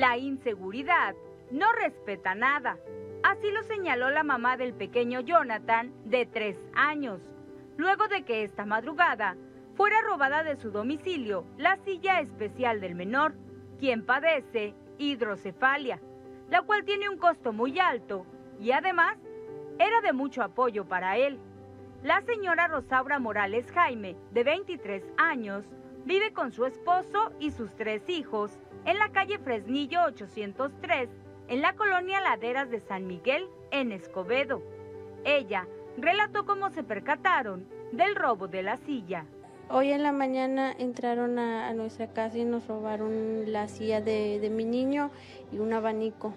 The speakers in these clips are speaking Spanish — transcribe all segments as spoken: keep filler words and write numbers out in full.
La inseguridad no respeta nada. Así lo señaló la mamá del pequeño Jonathan, de tres años, luego de que esta madrugada fuera robada de su domicilio la silla especial del menor, quien padece hidrocefalia, la cual tiene un costo muy alto y además era de mucho apoyo para él. La señora Rosaura Morales Jaime, de veintitrés años, vive con su esposo y sus tres hijos en la calle Fresnillo ochocientos tres, en la colonia Laderas de San Miguel, en Escobedo. Ella relató cómo se percataron del robo de la silla. Hoy en la mañana entraron a, a nuestra casa y nos robaron la silla de, de mi niño y un abanico.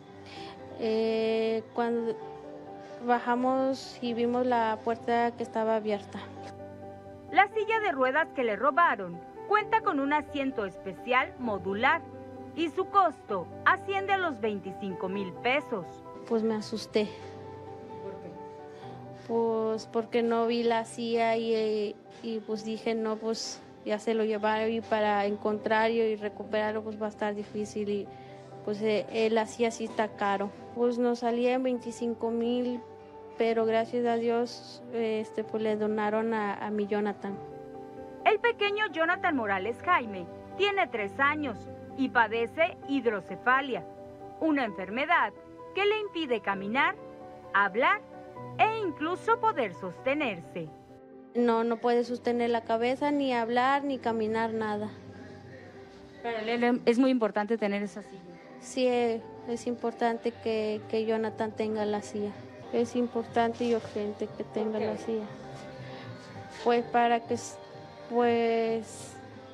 Eh, cuando bajamos y vimos la puerta que estaba abierta. La silla de ruedas que le robaron cuenta con un asiento especial modular y su costo asciende a los veinticinco mil pesos. Pues me asusté. ¿Por qué? Pues porque no vi la silla y, y pues dije, no, pues ya se lo llevaron y para encontrarlo y recuperarlo pues va a estar difícil y pues eh, la silla sí está caro. Pues nos salía en veinticinco mil, pero gracias a Dios este, pues le donaron a, a mi Jonathan. El pequeño Jonathan Morales Jaime tiene tres años y padece hidrocefalia, una enfermedad que le impide caminar, hablar e incluso poder sostenerse. No, no puede sostener la cabeza, ni hablar, ni caminar, nada. Para él es muy importante tener esa silla. Sí, es importante que, que Jonathan tenga la silla. Es importante y urgente que tenga la silla. Pues para que, pues,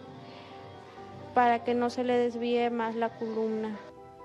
para que no se le desvíe más la columna.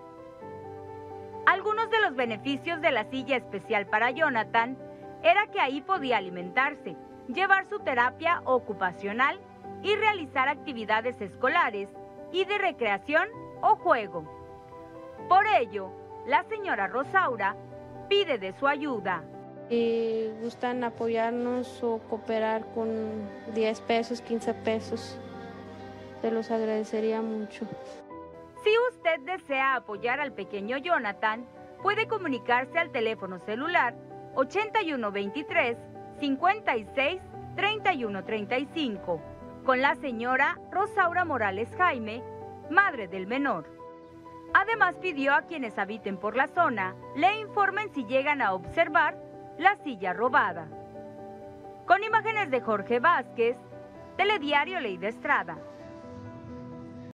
Algunos de los beneficios de la silla especial para Jonathan era que ahí podía alimentarse, llevar su terapia ocupacional y realizar actividades escolares y de recreación o juego. Por ello, la señora Rosaura pide de su ayuda. Si gustan apoyarnos o cooperar con diez pesos, quince pesos, te los agradecería mucho. Si usted desea apoyar al pequeño Jonathan, puede comunicarse al teléfono celular ochenta y uno veintitrés, cincuenta y seis, treinta y uno treinta y cinco con la señora Rosaura Morales Jaime, madre del menor. Además pidió a quienes habiten por la zona le informen si llegan a observar la silla robada. Con imágenes de Jorge Vázquez, Telediario Ley de Estrada.